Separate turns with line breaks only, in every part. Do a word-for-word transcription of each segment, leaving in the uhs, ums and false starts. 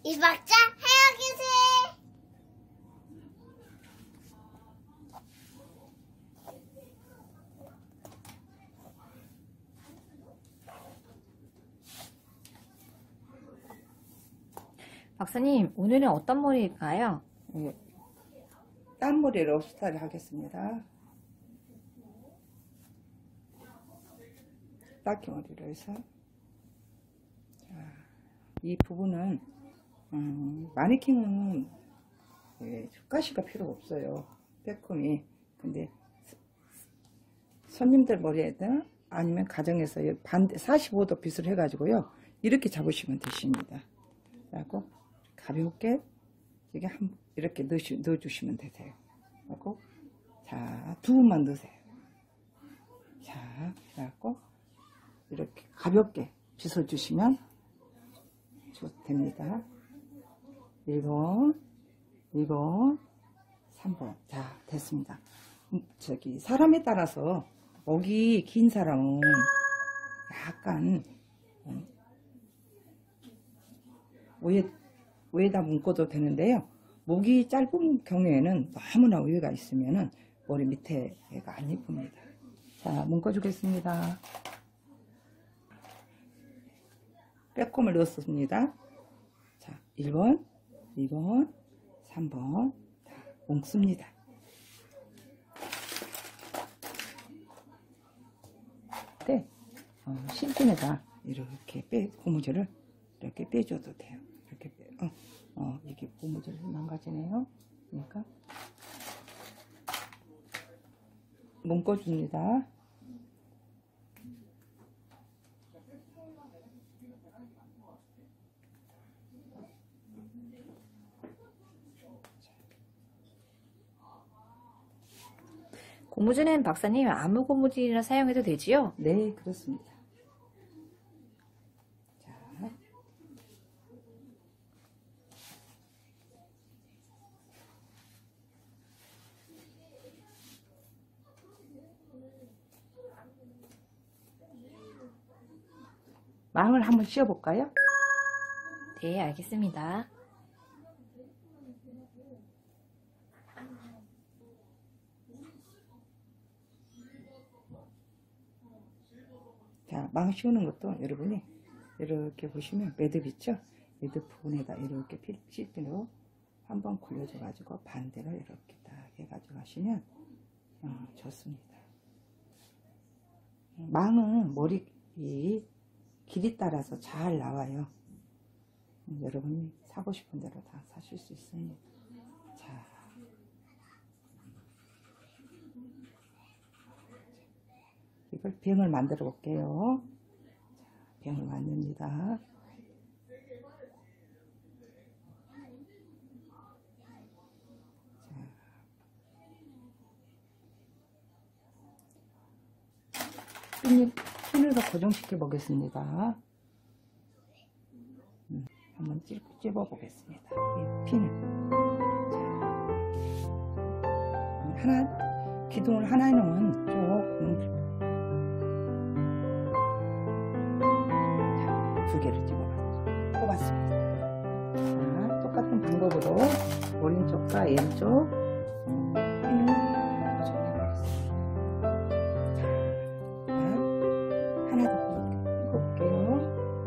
이 박자 해야겠어요.
박사님, 오늘은 어떤 머리일까요?
예, 딴머리로 스타일 하겠습니다. 닦기 머리로 해서. 자, 이 부분은 음, 마네킹은 예, 가시가 필요 없어요. 빼꼼이. 근데 손님들 머리에다 아니면 가정에서 반대 사십오 도 빗을 해가지고요, 이렇게 잡으시면 되십니다. 그리고 가볍게 이게 한 이렇게 넣으시, 넣어주시면 되세요. 그리고 자, 두 분만 넣으세요. 자, 그래갖고 이렇게 가볍게 빗어주시면 됩니다. 일 번, 이 번, 삼 번. 자, 됐습니다. 저기 사람에 따라서 목이 긴 사람은 약간 위에, 위에다 묶어도 되는데요. 목이 짧은 경우에는 너무나 우유가 있으면은 머리 밑에가 안 예쁩니다. 자, 묶어주겠습니다. 빼꼼을 넣었습니다. 자, 일 번, 이 번, 삼 번. 자, 묶습니다. 네, 어, 실핀에다 이렇게 빼, 고무줄을 이렇게 빼줘도 돼요. 이렇게 빼, 어, 어, 이게 고무줄이 망가지네요. 그러니까 묶어줍니다.
고무줄은 박사님 아무 고무줄이나 사용해도 되지요?
네, 그렇습니다. 자, 망을 한번 씌워볼까요?
네, 알겠습니다.
자, 망 씌우는 것도 여러분이 이렇게 보시면 매듭 있죠? 매듭 부분에다 이렇게 실핀으로 한번 굴려줘 가지고 반대로 이렇게 딱 해가지고 하시면 어, 좋습니다. 망은 머리 길이 따라서 잘 나와요. 여러분이 사고 싶은 대로 다 사실 수 있습니다. 자, 이걸 병을 만들어 볼게요. 자, 병을 만듭니다. 자, 핀을, 핀을 더 고정시켜 보겠습니다. 음, 한번 찝어 보겠습니다. 이 핀을. 자, 하나, 기둥을 하나 놓으면 조금 두 개를 집어 뽑았습니다. 자, 똑같은 방법으로 오른쪽과 왼쪽 핀을 고정해보겠습니다. 자, 하나 더 뽑아볼게요.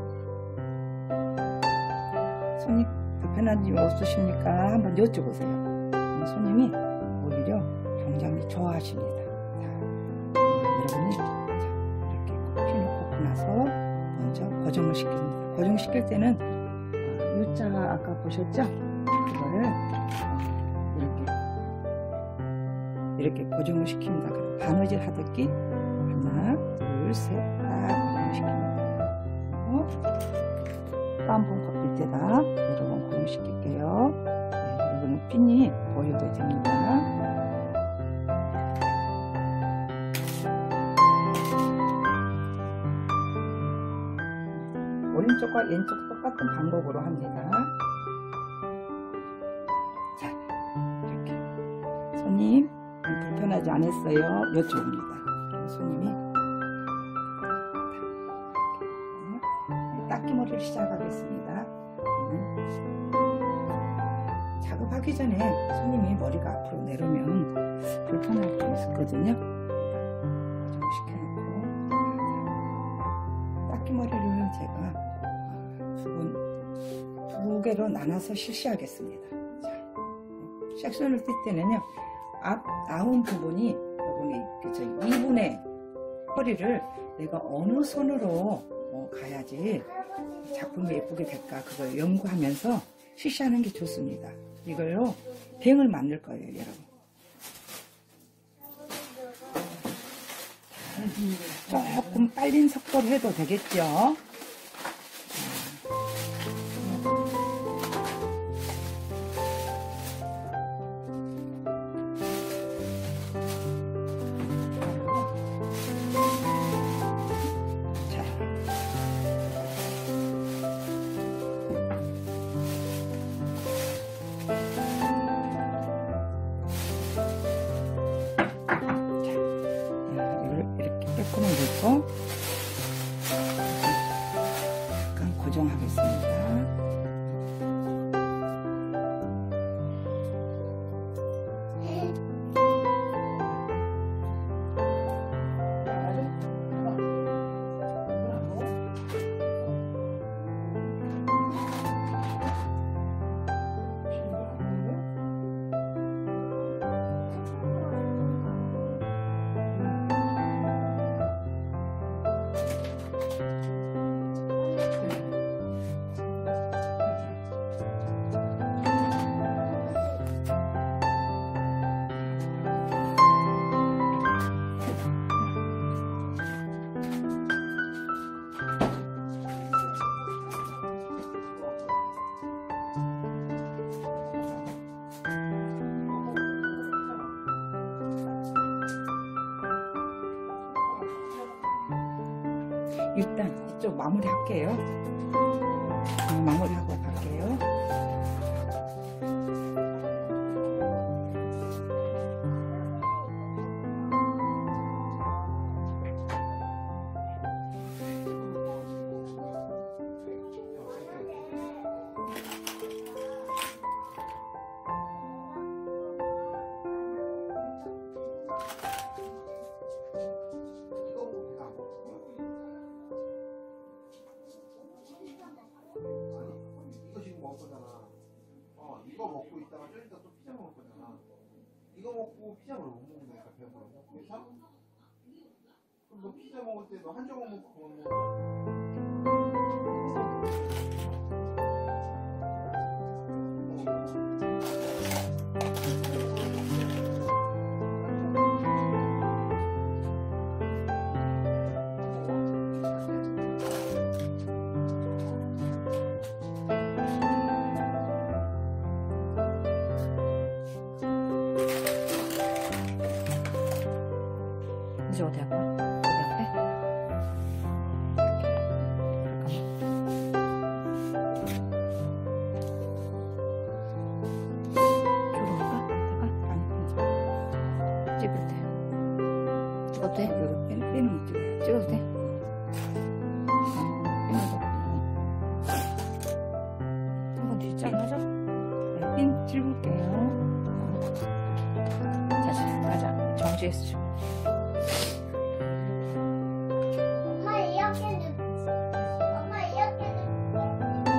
손님 불편한 점 없으십니까? 한번 여쭤보세요. 손님이 오히려 굉장히 좋아하십니다. 자, 여러분이 자, 이렇게 핀을 꽂고 나서 먼저 고정을 시킵니다. 고정시킬 때는 U자 아까 보셨죠? 이거를 이렇게 이렇게 고정을 시킵니다. 그럼 바느질 하듯이 하나, 둘, 셋, 딱 고정시킵니다. 그리고 또 한 번 그 밑에다 여러 번 고정시킬게요. 네, 여러분은 핀이 보여도 됩니다. 오른쪽과 왼쪽 똑같은 방법으로 합니다. 자, 이렇게 손님 불편하지 않았어요? 여쭤봅니다. 손님이 닦기 머리를 시작하겠습니다. 작업하기 전에 손님이 머리가 앞으로 내려오면 불편할 수 있거든요. 고정시켜놓고 닦기 머리를 제가 두, 분, 두 개로 나눠서 실시하겠습니다. 자, 섹션을 뛸 때는요, 앞 나온 부분이 부분이 그죠, 이분의 허리를 내가 어느 손으로 어, 가야지 작품이 예쁘게 될까 그걸 연구하면서 실시하는 게 좋습니다. 이걸로 뱅을 만들 거예요, 여러분. 조금 빨린 속도로 해도 되겠죠? 넣고 약간 고정하겠습니다. 일단 이쪽 마무리 할게요. 어, 마무리하고 갈게요.
이거 먹고 있다가 좀 이따 또 피자 먹을 거잖아. 이거 먹고 피자를 못 먹는 거니까 배불러. 그래서 그럼 너 피자 먹을 때 너 한 조각 먹고 그만 먹어.
이제 어디 할까? 어디 앞에? 이쪽으로 갈까? 갈까?
아니,
찍을 때. 찍어도 돼?
이거 뺀, 빼는 거
찍어도 돼? 한번 뒤 잘라줘?
핀 찍을게요.
다시 가자. 정지해서 좀.
엄마 이렇게 해줄게. 엄마 이렇게 해줄게.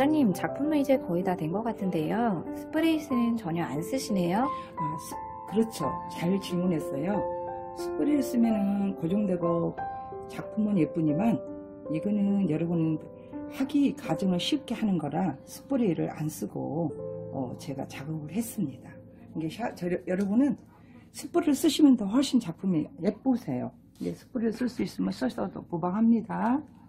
원장님 작품은 이제 거의 다 된 것 같은데요. 스프레이스는 전혀 안 쓰시네요.
아, 스- 그렇죠. 잘 질문했어요. 스프레이 쓰면은 고정되고 작품은 예쁘지만 이거는 여러분 하기 과정을 쉽게 하는 거라 스프레이를 안 쓰고 어, 제가 작업을 했습니다. 이게 샤, 저, 여러분은 스프레이를 쓰시면 더 훨씬 작품이 예쁘세요. 이게 스프레이를 쓸 수 있으면 써도 무방합니다.